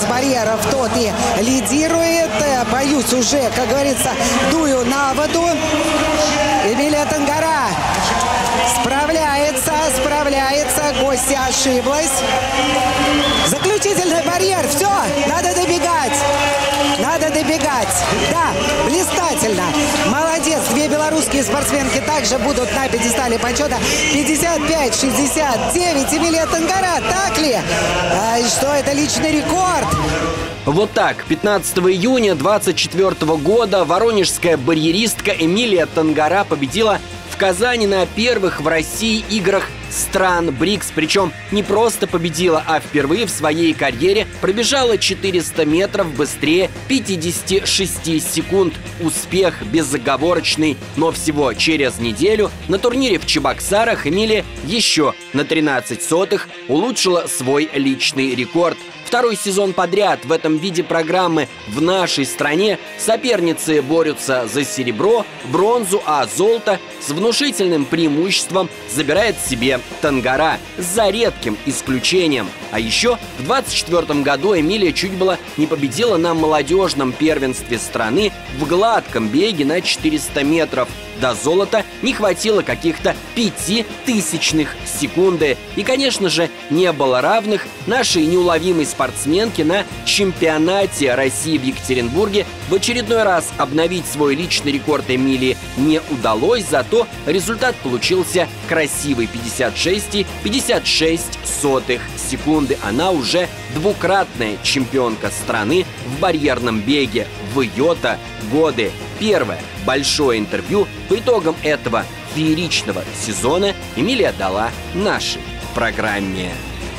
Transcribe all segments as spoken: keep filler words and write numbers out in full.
барьеров, тот и лидирует. Боюсь уже, как говорится, дую на воду. Эмилия Тангара справляется, справляется. Гостья ошиблась. Заключительный барьер. Все, надо добегать. Надо добегать. Да, блистательно. Молодец. Две белорусские спортсменки также будут на пьедестале почета. пятьдесят пять шестьдесят девять. Эмилия Тангара. Так ли? А, что это личный рекорд? Вот так, пятнадцатого июня двадцать четвёртого года воронежская барьеристка Эмилия Тангара победила в Казани на первых в России играх стран БРИКС. Причем не просто победила, а впервые в своей карьере пробежала четыреста метров быстрее пятидесяти шести секунд. Успех безоговорочный, но всего через неделю на турнире в Чебоксарах Эмилия еще на тринадцать сотых улучшила свой личный рекорд. Второй сезон подряд в этом виде программы в нашей стране соперницы борются за серебро, бронзу, а золото с внушительным преимуществом забирает себе Тангара, за редким исключением. А еще в двадцать четвёртом году Эмилия чуть было не победила на молодежном первенстве страны в гладком беге на четыреста метров. До золота не хватило каких-то пяти тысячных секунды. И, конечно же, не было равных нашей неуловимой спортсменке на чемпионате России в Екатеринбурге. В очередной раз обновить свой личный рекорд Эмилии не удалось, зато результат получился красивый: пятьдесят шесть и пятьдесят шесть сотых секунды. Она уже двукратная чемпионка страны в барьерном беге в ее-то годы. Первое большое интервью по итогам этого фееричного сезона Эмилия дала нашей программе.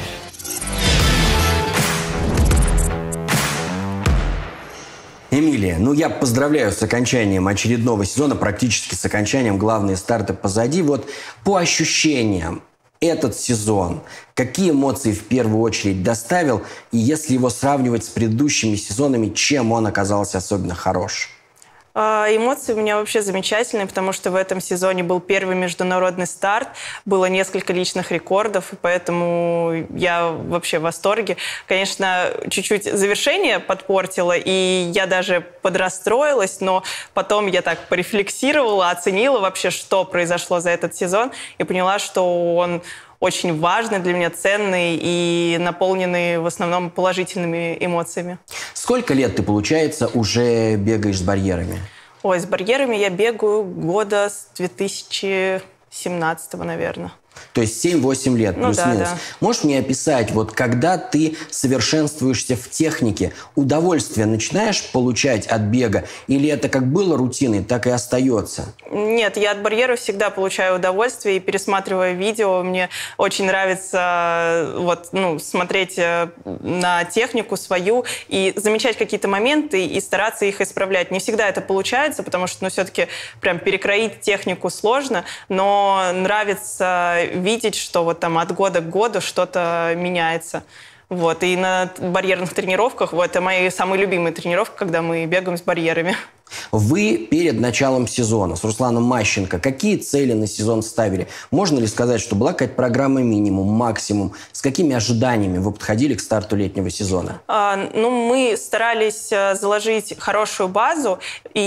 Эмилия, ну я поздравляю с окончанием очередного сезона, практически с окончанием, главные старты позади. Вот по ощущениям, этот сезон, какие эмоции в первую очередь доставил, и если его сравнивать с предыдущими сезонами, чем он оказался особенно хорош? Эмоции у меня вообще замечательные, потому что в этом сезоне был первый международный старт, было несколько личных рекордов, и поэтому я вообще в восторге. Конечно, чуть-чуть завершение подпортило, и я даже подрастроилась, но потом я так порефлексировала, оценила вообще, что произошло за этот сезон, и поняла, что он очень важный для меня, ценный и наполненный в основном положительными эмоциями. Сколько лет ты, получается, уже бегаешь с барьерами? Ой, с барьерами я бегаю года с две тысячи семнадцатого, наверное. То есть семь-восемь лет, ну, плюс-минус. Да, да. Можешь мне описать, вот когда ты совершенствуешься в технике, удовольствие начинаешь получать от бега? Или это как было рутиной, так и остается? Нет, я от барьера всегда получаю удовольствие. И пересматривая видео, мне очень нравится вот, ну, смотреть на технику свою и замечать какие-то моменты и стараться их исправлять. Не всегда это получается, потому что ну, все-таки прям перекроить технику сложно, но нравится видеть, что вот там от года к году что-то меняется. Вот. И на барьерных тренировках, вот, это мои самые любимые тренировки, когда мы бегаем с барьерами. Вы перед началом сезона с Русланом Мащенко какие цели на сезон ставили? Можно ли сказать, что была какая-то программа минимум, максимум? С какими ожиданиями вы подходили к старту летнего сезона? А, ну, мы старались заложить хорошую базу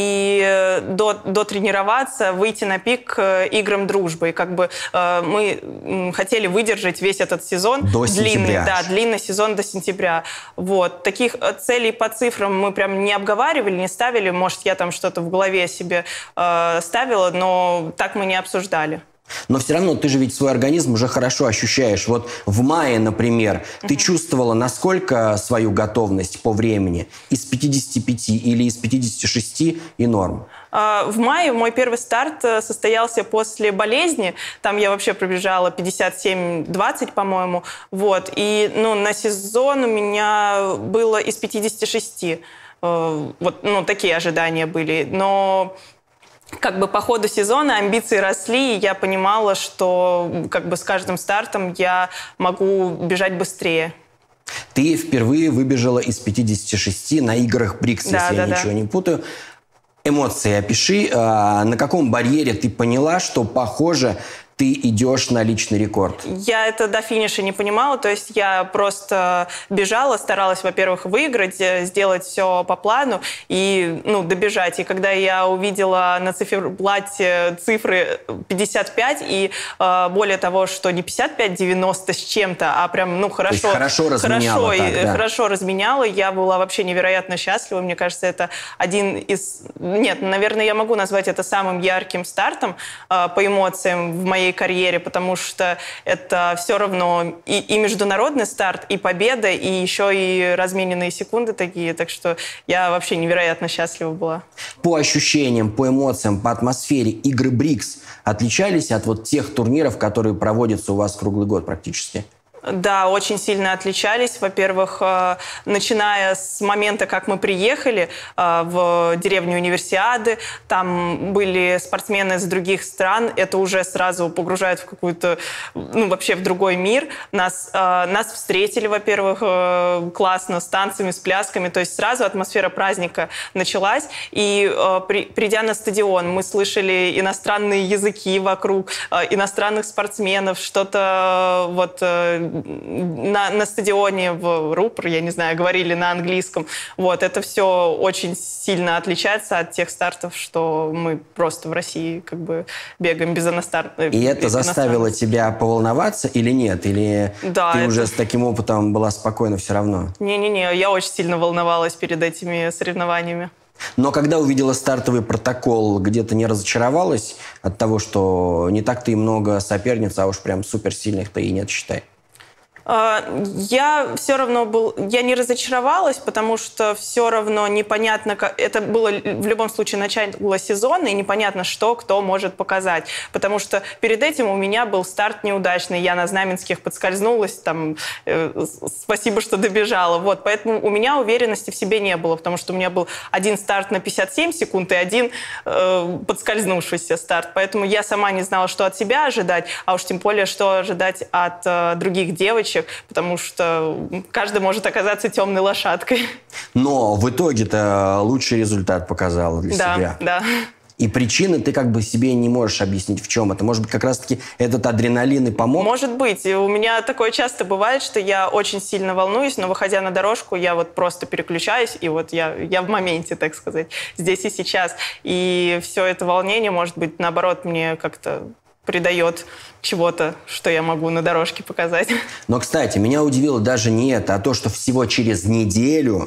и до, дотренироваться, выйти на пик к играм дружбы. И как бы мы хотели выдержать весь этот сезон. До длинный, сентября. Да, длинный сезон до сентября. Вот. Таких целей по цифрам мы прям не обговаривали, не ставили. Может, я там что-то в голове себе э, ставила, но так мы не обсуждали. Но все равно ты же ведь свой организм уже хорошо ощущаешь. Вот в мае, например, uh-huh. ты чувствовала насколько свою готовность по времени? Из пятидесяти пяти или из пятидесяти шести и норм? Uh, в мае мой первый старт состоялся после болезни. Там я вообще пробежала пятьдесят семь двадцать, по-моему. Вот. И ну, на сезон у меня было из пятидесяти шести. Вот, ну, такие ожидания были. Но как бы по ходу сезона амбиции росли, и я понимала, что как бы с каждым стартом я могу бежать быстрее. Ты впервые выбежала из пятидесяти шести на играх БРИКС, да, если да, я да. ничего не путаю. Эмоции опиши. На каком барьере ты поняла, что, похоже, ты ты идешь на личный рекорд? Я это до финиша не понимала, то есть я просто бежала, старалась, во-первых, выиграть, сделать все по плану и ну, добежать. И когда я увидела на циферблате цифры пятьдесят пять и э, более того, что не пятьдесят пять девяносто с чем-то, а прям ну хорошо, хорошо разменяла, хорошо, так, да. хорошо разменяла, я была вообще невероятно счастлива. Мне кажется, это один из... Нет, наверное, я могу назвать это самым ярким стартом э, по эмоциям в моей карьере, потому что это все равно и, и международный старт, и победа, и еще и размененные секунды такие. Так что я вообще невероятно счастлива была. По ощущениям, по эмоциям, по атмосфере игры БРИКС отличались от вот тех турниров, которые проводятся у вас круглый год практически? Да, очень сильно отличались. Во-первых, начиная с момента, как мы приехали в деревню Универсиады, там были спортсмены из других стран, это уже сразу погружает в какую-то, ну, вообще в другой мир. Нас, нас встретили, во-первых, классно, с танцами, с плясками, то есть сразу атмосфера праздника началась. И при, придя на стадион, мы слышали иностранные языки вокруг, иностранных спортсменов, что-то вот... На, на стадионе в Рупор, я не знаю, говорили на английском. Вот, это все очень сильно отличается от тех стартов, что мы просто в России как бы бегаем без иностранных. И это заставило тебя поволноваться или нет? Или да, ты это... уже с таким опытом была спокойна все равно? Не-не-не, я очень сильно волновалась перед этими соревнованиями. Но когда увидела стартовый протокол, где-то не разочаровалась от того, что не так-то и много соперниц, а уж прям суперсильных-то и нет, считай? Я все равно был, я не разочаровалась, потому что все равно непонятно, как это было в любом случае начало сезона, и непонятно, что кто может показать. Потому что перед этим у меня был старт неудачный, я на Знаменских подскользнулась, там, э, спасибо, что добежала. Вот, поэтому у меня уверенности в себе не было, потому что у меня был один старт на пятьдесят семь секунд и один э, подскользнувшийся старт. Поэтому я сама не знала, что от себя ожидать, а уж тем более, что ожидать от э, других девочек, потому что каждый может оказаться темной лошадкой. Но в итоге-то лучший результат показала для да, себя. Да. И причины ты как бы себе не можешь объяснить, в чем это. Может быть, как раз-таки этот адреналин и помог? Может быть. У меня такое часто бывает, что я очень сильно волнуюсь, но выходя на дорожку, я вот просто переключаюсь, и вот я, я в моменте, так сказать, здесь и сейчас. И все это волнение, может быть, наоборот, мне как-то придает чего-то, что я могу на дорожке показать. Но, кстати, меня удивило даже не это, а то, что всего через неделю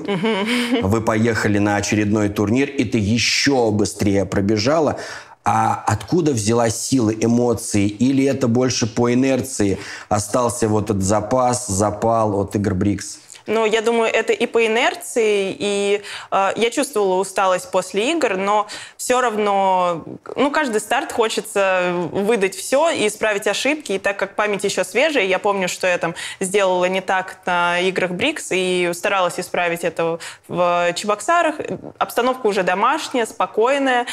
вы поехали на очередной турнир, и ты еще быстрее пробежала. А откуда взялась сила, эмоции? Или это больше по инерции остался вот этот запас, запал от игр БРИКС? Ну, я думаю, это и по инерции, и э, я чувствовала усталость после игр, но все равно, ну, каждый старт хочется выдать все и исправить ошибки, и так как память еще свежая, я помню, что я там сделала не так на играх БРИКС, и старалась исправить это в Чебоксарах. Обстановка уже домашняя, спокойная,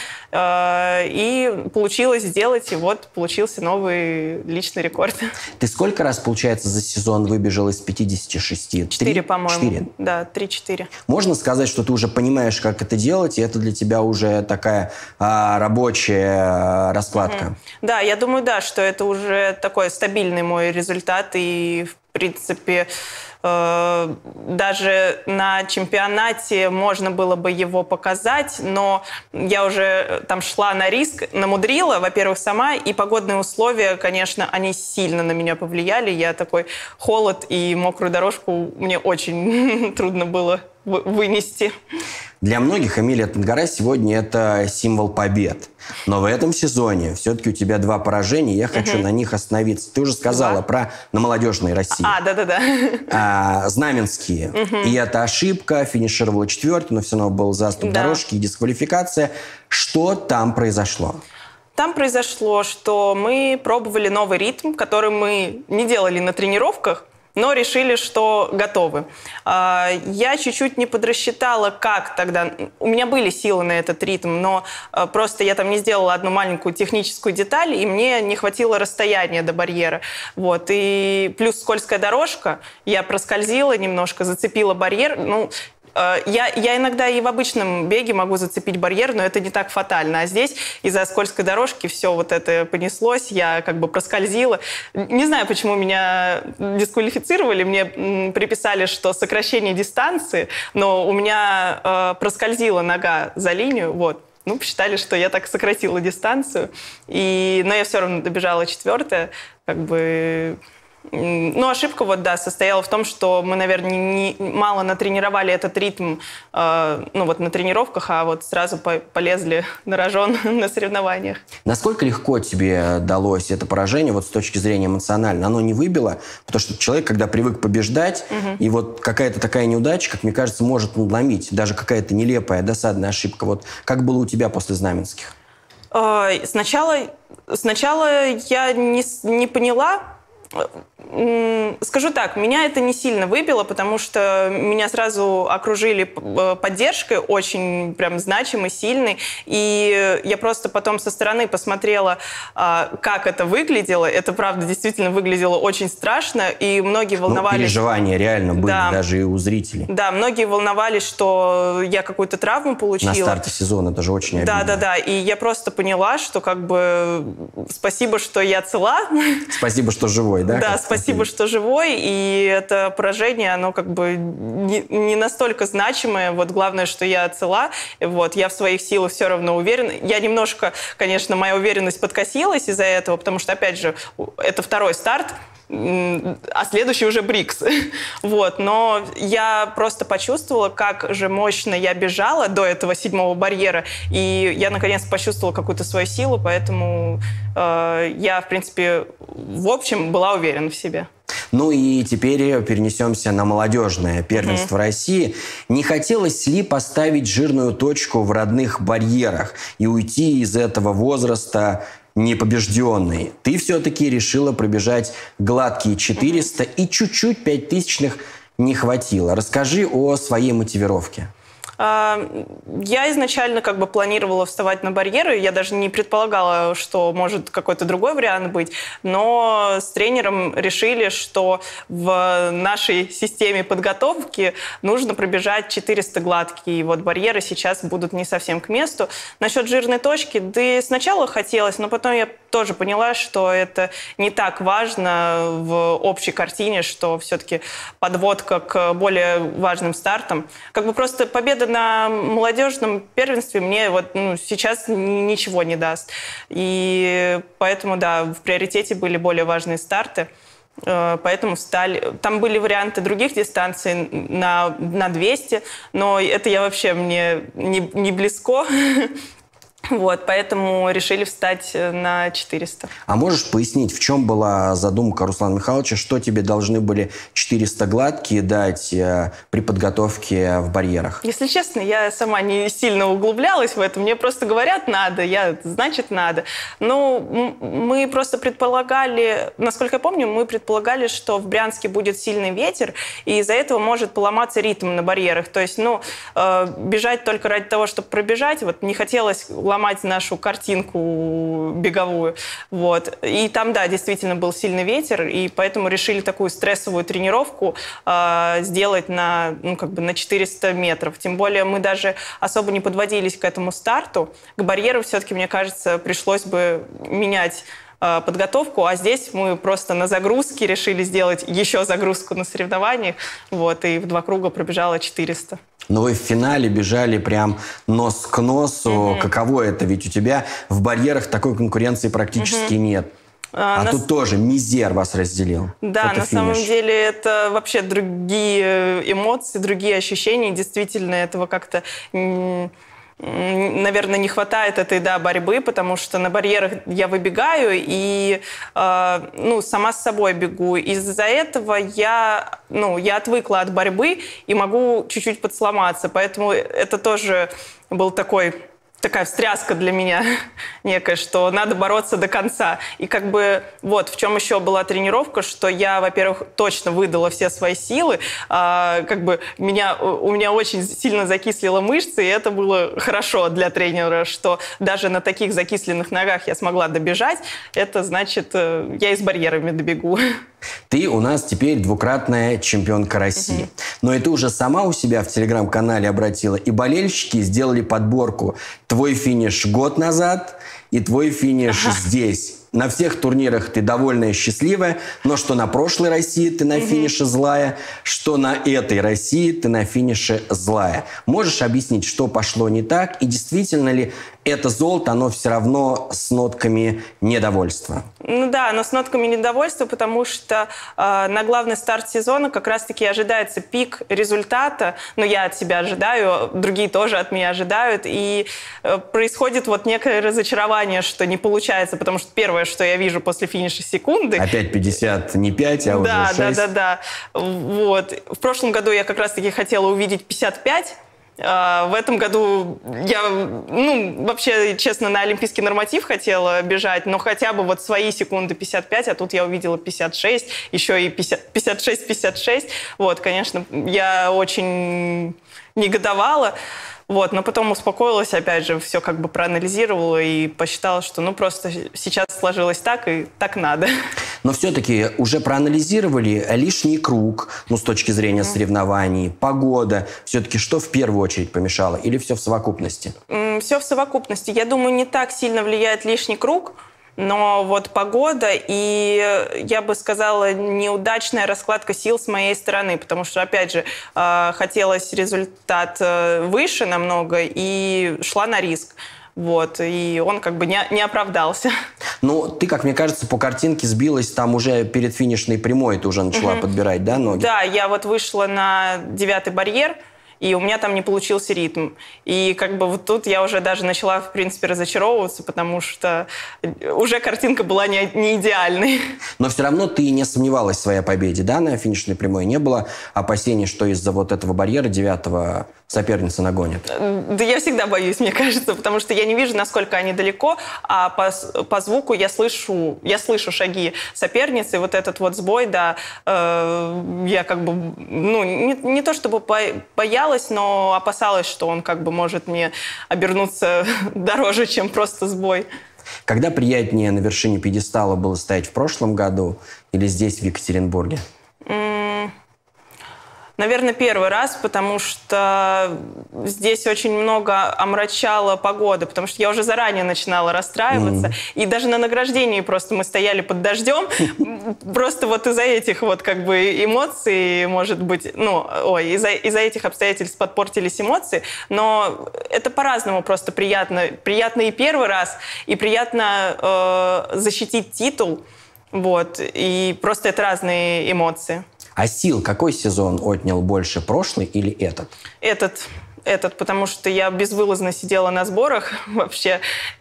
э, и получилось сделать, и вот получился новый личный рекорд. Ты сколько раз, получается, за сезон выбежала из пятидесяти шести? Четыре, по-моему. Четыре? Да, три-четыре. Можно сказать, что ты уже понимаешь, как это делать, и это для тебя уже такая а, рабочая а, раскладка? Mm-hmm. Да, я думаю, да, что это уже такой стабильный мой результат, и, в принципе, э, даже на чемпионате можно было бы его показать, но я уже там шла на риск, намудрила, во-первых, сама, и погодные условия, конечно, они сильно на меня повлияли. Я такой холод и мокрую дорожку мне очень трудно было вынести. Для многих Эмилия Тангара сегодня это символ побед. Но в этом сезоне все-таки у тебя два поражения, я хочу угу. на них остановиться. Ты уже сказала два. Про на молодежной России. А, да-да-да. А, Знаменские. Угу. И это ошибка, финишировала четвертый, но все равно был заступ да. дорожки и дисквалификация. Что там произошло? Там произошло, что мы пробовали новый ритм, который мы не делали на тренировках, но решили, что готовы. Я чуть-чуть не подрасчитала, как тогда... У меня были силы на этот ритм, но просто я там не сделала одну маленькую техническую деталь, и мне не хватило расстояния до барьера. Вот. И плюс скользкая дорожка, я проскользила немножко, зацепила барьер. Ну, Я, я иногда и в обычном беге могу зацепить барьер, но это не так фатально. А здесь из-за скользкой дорожки все вот это понеслось, я как бы проскользила. Не знаю, почему меня дисквалифицировали, мне приписали, что сокращение дистанции, но у меня э, проскользила нога за линию, вот. Ну, посчитали, что я так сократила дистанцию, и, но я все равно добежала четвертая, как бы... Ну, ошибка, вот, да, состояла в том, что мы, наверное, не, мало натренировали этот ритм, э, ну, вот на тренировках, а вот сразу по полезли на рожон на соревнованиях. Насколько легко тебе далось это поражение, вот с точки зрения эмоционально? Оно не выбило? Потому что человек, когда привык побеждать, угу. и вот какая-то такая неудача, как мне кажется, может надломить, даже какая-то нелепая, досадная ошибка. Вот как было у тебя после Знаменских? Э, сначала, сначала я не, не поняла. Скажу так, меня это не сильно выбило, потому что меня сразу окружили поддержкой, очень прям значимой, сильной. И я просто потом со стороны посмотрела, как это выглядело. Это, правда, действительно выглядело очень страшно. И многие волновались... Ну, переживания реально были, да, даже и у зрителей. Да, многие волновались, что я какую-то травму получила. На старте сезона, это же очень обидно. Да-да-да, и я просто поняла, что как бы спасибо, что я цела. Спасибо, что живой. Да, да спасибо, что живой, и это поражение, оно как бы не, не настолько значимое, вот главное, что я цела, вот, я в своих силах все равно уверена. Я немножко, конечно, моя уверенность подкосилась из-за этого, потому что, опять же, это второй старт, а следующий уже Брикс. Вот. Но я просто почувствовала, как же мощно я бежала до этого седьмого барьера, и я, наконец, почувствовала какую-то свою силу, поэтому э, я, в принципе, в общем, была уверена в себе. Ну и теперь перенесемся на молодежное первенство mm-hmm. России. Не хотелось ли поставить жирную точку в родных барьерах и уйти из этого возраста непобежденной? Ты все-таки решила пробежать гладкие четыреста, mm-hmm. и чуть-чуть пять тысячных не хватило. Расскажи о своей мотивировке. Я изначально как бы планировала вставать на барьеры, я даже не предполагала, что может какой-то другой вариант быть, но с тренером решили, что в нашей системе подготовки нужно пробежать четыреста гладкие, и вот барьеры сейчас будут не совсем к месту. Насчет жирной точки, да и сначала хотелось, но потом я тоже поняла, что это не так важно в общей картине, что все-таки подводка к более важным стартам. Как бы просто победа на молодежном первенстве мне вот ну, сейчас ничего не даст. И поэтому, да, в приоритете были более важные старты. Поэтому встали. Там были варианты других дистанций на, на двести, но это я вообще мне не, не близко. Вот, поэтому решили встать на четыреста. А можешь пояснить, в чем была задумка Руслана Михайловича, что тебе должны были четыреста гладкие дать э, при подготовке в барьерах? Если честно, я сама не сильно углублялась в это. Мне просто говорят, надо, я, значит, надо. Ну, мы просто предполагали, насколько я помню, мы предполагали, что в Брянске будет сильный ветер, и из-за этого может поломаться ритм на барьерах. То есть, ну, э, бежать только ради того, чтобы пробежать, вот не хотелось ломать нашу картинку беговую. Вот. И там, да, действительно был сильный ветер, и поэтому решили такую стрессовую тренировку э, сделать на, ну, как бы на четыреста метров. Тем более мы даже особо не подводились к этому старту. К барьеру все-таки, мне кажется, пришлось бы менять э, подготовку, а здесь мы просто на загрузке решили сделать еще загрузку на соревнованиях, вот, и в два круга пробежала четыреста. Но вы в финале бежали прям нос к носу. Mm-hmm. Каково это? Ведь у тебя в барьерах такой конкуренции практически mm-hmm. нет. А, а на... тут тоже мизер вас разделил. Да, на самом деле это вообще другие эмоции, другие ощущения. Действительно, этого как-то... Наверное, не хватает этой, да, борьбы, потому что на барьерах я выбегаю и э, ну, сама с собой бегу. Из-за этого я, ну, я отвыкла от борьбы и могу чуть-чуть подсломаться. Поэтому это тоже был такой... такая встряска для меня некая, что надо бороться до конца. И как бы вот в чем еще была тренировка, что я, во-первых, точно выдала все свои силы, а, как бы меня, у меня очень сильно закислила мышцы, и это было хорошо для тренера, что даже на таких закисленных ногах я смогла добежать. Это значит, я и с барьерами добегу. Ты у нас теперь двукратная чемпионка России. Mm-hmm. Но и ты уже сама у себя в телеграм-канале обратила, и болельщики сделали подборку «Твой финиш год назад» и «Твой финиш ага. здесь». На всех турнирах ты довольная и счастливая, но что на прошлой России ты на mm-hmm. финише злая, что на этой России ты на финише злая. Можешь объяснить, что пошло не так, и действительно ли это золото, оно все равно с нотками недовольства? Ну да, но с нотками недовольства, потому что э, на главный старт сезона как раз-таки ожидается пик результата, но я от себя ожидаю, другие тоже от меня ожидают, и э, происходит вот некое разочарование, что не получается, потому что первое, что я вижу после финиша секунды... Опять пятьдесят, не пять, а да, уже шесть. Да, да, да. Вот. В прошлом году я как раз-таки хотела увидеть пятьдесят пять. Uh, в этом году я, ну, вообще, честно, на олимпийский норматив хотела бежать, но хотя бы вот свои секунды пятьдесят пять, а тут я увидела пятьдесят шесть, еще и пятьдесят шесть пятьдесят шесть. Вот, конечно, я очень негодовала. Вот, но потом успокоилась, опять же, все как бы проанализировала и посчитала, что ну просто сейчас сложилось так, и так надо. Но все-таки уже проанализировали лишний круг, ну, с точки зрения mm. соревнований, погода. Все-таки что в первую очередь помешало? Или все в совокупности? Mm, все в совокупности. Я думаю, не так сильно влияет лишний круг, но вот погода и, я бы сказала, неудачная раскладка сил с моей стороны, потому что, опять же, хотелось результат выше намного и шла на риск. Вот, и он как бы не, не оправдался. Ну, ты, как мне кажется, по картинке сбилась там уже перед финишной прямой, ты уже начала угу. подбирать, да, ноги? Да, я вот вышла на девятый барьер, и у меня там не получился ритм. И как бы вот тут я уже даже начала, в принципе, разочаровываться, потому что уже картинка была не, не идеальной. Но все равно ты не сомневалась в своей победе, да, на финишной прямой? Не было опасений, что из-за вот этого барьера девятого соперница нагонит? Да я всегда боюсь, мне кажется, потому что я не вижу, насколько они далеко, а по, по звуку я слышу, я слышу шаги соперницы, вот этот вот сбой, да, э, я как бы, ну, не, не то чтобы боялась, но опасалась, что он как бы может мне обернуться дороже, чем просто сбой. Когда приятнее на вершине пьедестала было стоять в прошлом году или здесь, в Екатеринбурге? Mm. Наверное, первый раз, потому что здесь очень много омрачала погода, потому что я уже заранее начинала расстраиваться. Mm. И даже на награждении просто мы стояли под дождем. Просто вот из-за этих вот как бы эмоций, может быть, ну, ой, из-за, из-за этих обстоятельств подпортились эмоции. Но это по-разному просто приятно. Приятно и первый раз, и приятно э, защитить титул. Вот. И просто это разные эмоции. А сил какой сезон отнял больше, прошлый или этот? Этот. Этот, потому что я безвылазно сидела на сборах вообще,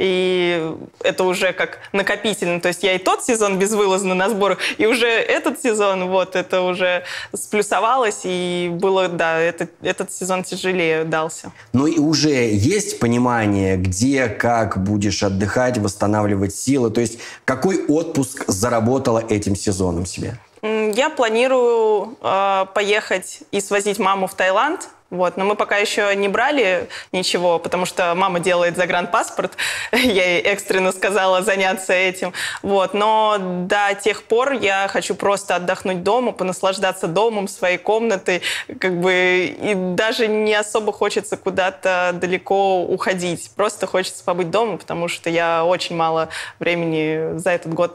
и это уже как накопительно. То есть я и тот сезон безвылазно на сборах, и уже этот сезон, вот, это уже сплюсовалось, и было, да, этот, этот сезон тяжелее дался. Ну и уже есть понимание, где, как будешь отдыхать, восстанавливать силы? То есть какой отпуск заработала этим сезоном себе? Я планирую э, поехать и свозить маму в Таиланд. Вот. Но мы пока еще не брали ничего, потому что мама делает загранпаспорт. Я ей экстренно сказала заняться этим. Вот. Но до тех пор я хочу просто отдохнуть дома, понаслаждаться домом, своей комнатой. Как бы, и даже не особо хочется куда-то далеко уходить. Просто хочется побыть дома, потому что я очень мало времени за этот год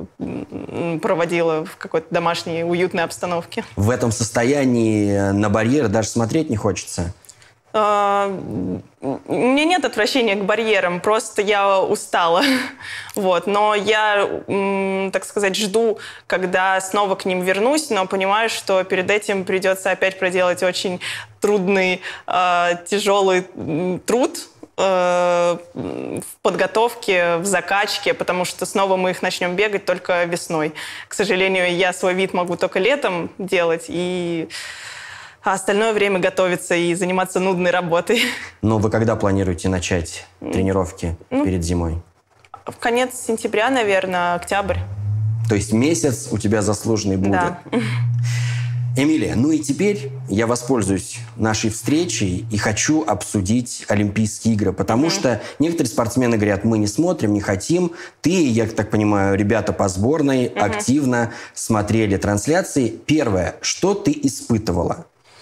проводила в какой-то домашней уютной обстановке. В этом состоянии на барьеры даже смотреть не хочется? Uh, у меня нет отвращения к барьерам, просто я устала. Вот. Но я, так сказать, жду, когда снова к ним вернусь, но понимаю, что перед этим придется опять проделать очень трудный, uh, тяжелый труд uh, в подготовке, в закачке, потому что снова мы их начнем бегать только весной. К сожалению, я свой вид могу только летом делать, и а остальное время готовиться и заниматься нудной работой. Но вы когда планируете начать тренировки ну, перед зимой? В конец сентября, наверное, октябрь. То есть месяц у тебя заслуженный будет? Да. Эмилия, ну и теперь я воспользуюсь нашей встречей и хочу обсудить Олимпийские игры, потому mm-hmm. что некоторые спортсмены говорят, мы не смотрим, не хотим. Ты, я так понимаю, ребята по сборной mm-hmm. активно смотрели трансляции. Первое, что ты испытывала?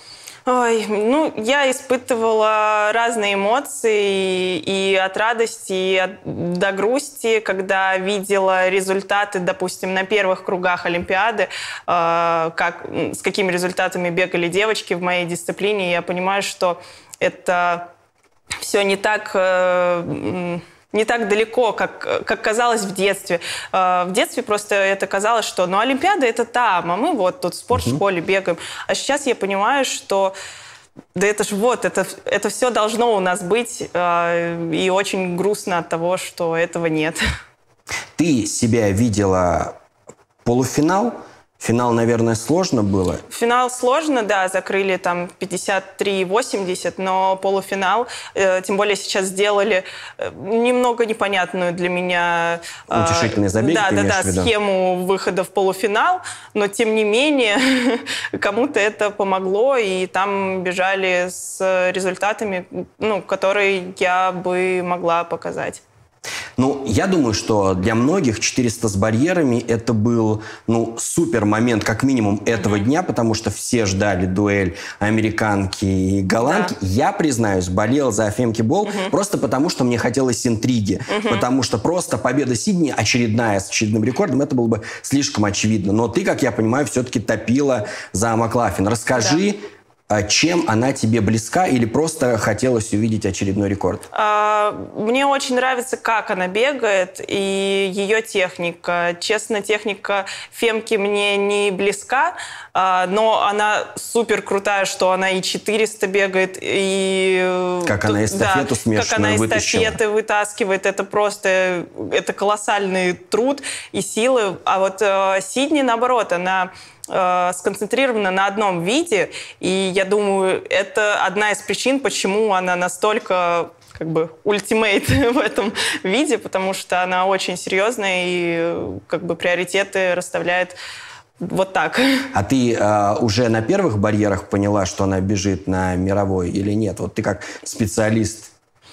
Ой, ну, я испытывала разные эмоции, и от радости, и от, до грусти, когда видела результаты, допустим, на первых кругах Олимпиады, э, как, с какими результатами бегали девочки в моей дисциплине. Я понимаю, что это все не так... Э, не так далеко, как, как казалось в детстве. В детстве просто это казалось, что ну, Олимпиада — это там, а мы вот тут в спортшколе бегаем. А сейчас я понимаю, что да это ж вот, это, это все должно у нас быть, и очень грустно от того, что этого нет. Ты себя видела полуфинал? Финал, наверное, сложно было? Финал сложно, да, закрыли там пятьдесят три восемьдесят, но полуфинал, э, тем более сейчас сделали э, немного непонятную для меня э, утешительные забеги, да, да, да, схему выхода в полуфинал, но тем не менее кому-то это помогло, и там бежали с результатами, ну, которые я бы могла показать. Ну, я думаю, что для многих четыреста с барьерами это был, ну, супер момент, как минимум, этого mm-hmm. дня, потому что все ждали дуэль американки и голландки. Да. Я, признаюсь, болел за Фемки Бол mm-hmm. просто потому, что мне хотелось интриги. Mm-hmm. Потому что просто победа Сидни очередная с очередным рекордом, это было бы слишком очевидно. Но ты, как я понимаю, все-таки топила за Маклафлин. Расскажи... Да. Чем она тебе близка или просто хотелось увидеть очередной рекорд? Мне очень нравится, как она бегает и ее техника. Честно, техника Фемки мне не близка, но она супер крутая, что она и четыреста бегает, и... Как тут, она эстафету да, смешанную как она вытащила. эстафеты вытаскивает. Это просто это колоссальный труд и силы. А вот Сидни, наоборот, она... сконцентрирована на одном виде, и я думаю, это одна из причин, почему она настолько как бы ультимейт в этом виде, потому что она очень серьезная и как бы приоритеты расставляет вот так. А ты э, уже на первых барьерах поняла, что она бежит на мировой или нет? Вот ты как специалист.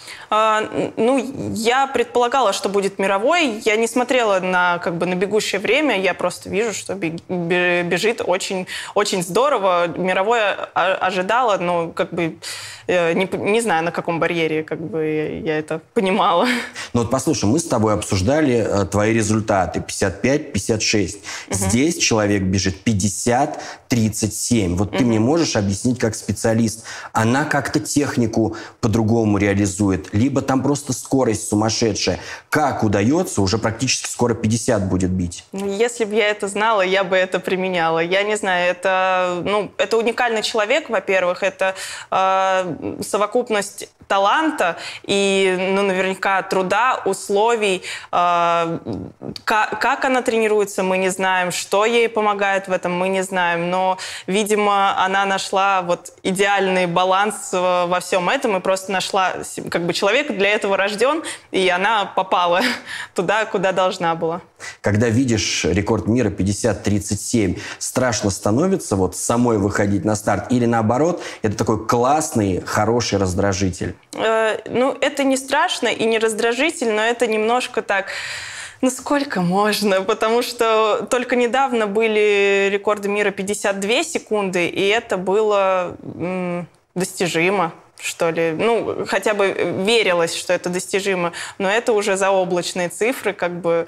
Ну, я предполагала, что будет мировой. Я не смотрела на, как бы, на бегущее время. Я просто вижу, что бежит очень, очень здорово. Мировое ожидала, но как бы не, не знаю, на каком барьере как бы я это понимала. Ну вот послушай, мы с тобой обсуждали твои результаты. пятьдесят пять пятьдесят шесть. Угу. Здесь человек бежит пятьдесят тридцать семь. Вот угу. ты мне можешь объяснить как специалист, она как-то технику по-другому реализует? Либо там просто скорость сумасшедшая. Как удается, уже практически скоро пятьдесят будет бить? Если бы я это знала, я бы это применяла. Я не знаю, это, ну, это уникальный человек, во-первых, это э, совокупность таланта и, ну, наверняка труда, условий. Э, как, как она тренируется, мы не знаем. Что ей помогает в этом, мы не знаем. Но, видимо, она нашла вот идеальный баланс во всем этом и просто нашла, как бы, человек для этого рожден, и она попала туда, куда должна была. Когда видишь рекорд мира пятьдесят тридцать семь, страшно становится вот самой выходить на старт? Или наоборот, это такой классный, хороший раздражитель? Э, ну, это не страшно и не раздражитель, но это немножко так... Ну, сколько можно? Потому что только недавно были рекорды мира пятьдесят две секунды, и это было м- достижимо, что ли. Ну, хотя бы верилось, что это достижимо, но это уже заоблачные цифры, как бы,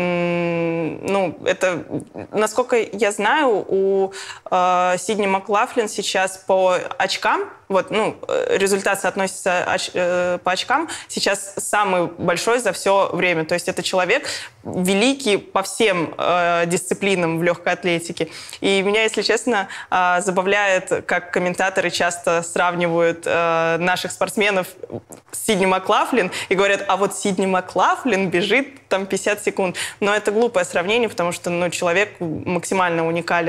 м- ну, это, насколько я знаю, у э, Сидни Маклафлин сейчас по очкам, вот, ну, результат соотносится оч- э, по очкам, сейчас самый большой за все время. То есть это человек великий по всем э, дисциплинам в легкой атлетике. И меня, если честно, э, забавляет, как комментаторы часто сравнивают э, наших спортсменов с Сидни Маклафлин и говорят, а вот Сидни Маклафлин бежит там пятьдесят секунд. Но это глупое сравнение, потому что, ну, человек максимально уникален.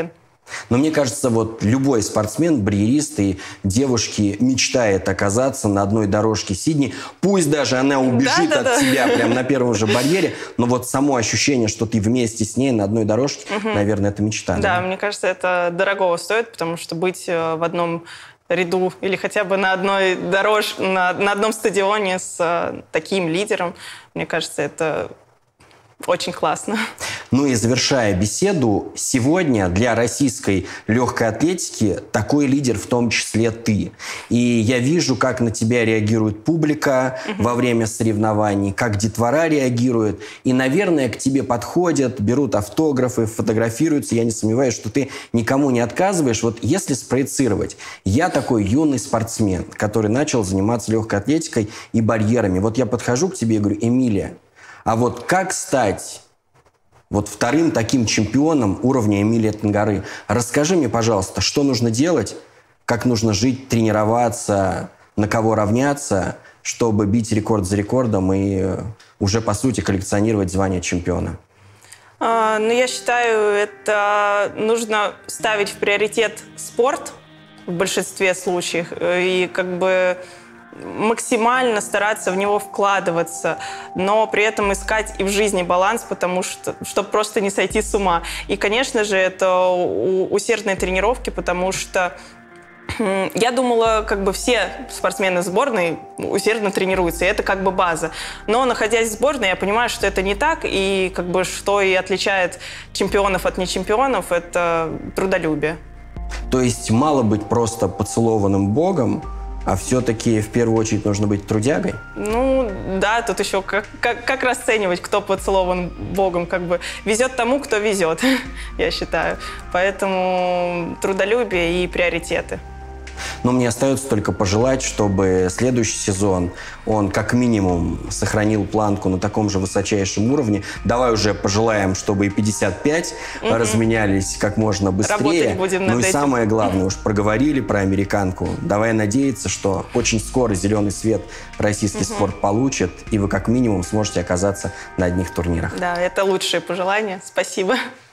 Но мне кажется, вот любой спортсмен, барьерист и девушки мечтает оказаться на одной дорожке Сидней. Пусть даже она убежит да, да, от да. тебя прямо на первом же барьере, но вот само ощущение, что ты вместе с ней на одной дорожке, угу. наверное, это мечта. Да, да, мне кажется, это дорогого стоит, потому что быть в одном ряду или хотя бы на одной дорожке, на, на одном стадионе с таким лидером, мне кажется, это очень классно. Ну и завершая беседу, сегодня для российской легкой атлетики такой лидер в том числе ты. И я вижу, как на тебя реагирует публика угу. во время соревнований, как детвора реагирует. И, наверное, к тебе подходят, берут автографы, фотографируются. Я не сомневаюсь, что ты никому не отказываешь. Вот если спроецировать, я такой юный спортсмен, который начал заниматься легкой атлетикой и барьерами. Вот я подхожу к тебе и говорю: Эмилия, а вот как стать вот вторым таким чемпионом уровня Эмилия Тангары? Расскажи мне, пожалуйста, что нужно делать, как нужно жить, тренироваться, на кого равняться, чтобы бить рекорд за рекордом и уже, по сути, коллекционировать звание чемпиона? А, ну, я считаю, это нужно ставить в приоритет спорт в большинстве случаев и как бы максимально стараться в него вкладываться, но при этом искать и в жизни баланс, потому что, чтобы просто не сойти с ума. И, конечно же, это усердные тренировки, потому что я думала, как бы все спортсмены сборной усердно тренируются, и это как бы база. Но, находясь в сборной, я понимаю, что это не так, и как бы что и отличает чемпионов от нечемпионов, это трудолюбие. То есть мало быть просто поцелованным Богом, а все-таки в первую очередь нужно быть трудягой? Ну, да, тут еще как, как, как расценивать, кто поцелован Богом. Как бы везет тому, кто везет, я считаю. Поэтому трудолюбие и приоритеты. Но мне остается только пожелать, чтобы следующий сезон он как минимум сохранил планку на таком же высочайшем уровне. Давай уже пожелаем, чтобы и пятьдесят пять угу. разменялись как можно быстрее. Работать будем над Ну и этим. самое главное, уж проговорили про американку. Давай надеяться, что очень скоро зеленый свет российский угу. спорт получит, и вы как минимум сможете оказаться на одних турнирах. Да, это лучшие пожелания. Спасибо.